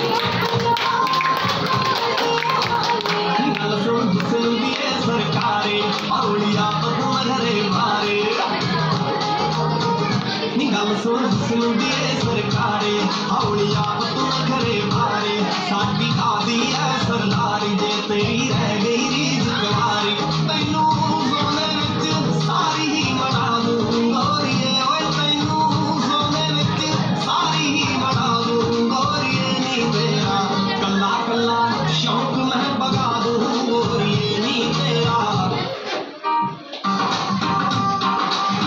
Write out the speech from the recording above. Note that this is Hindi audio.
सरकारे औलिया घरे मारे गल सुन सुनिए सरकारे औलिया घरे मारे साडी आदि है सरदारी जे तेरी रह गई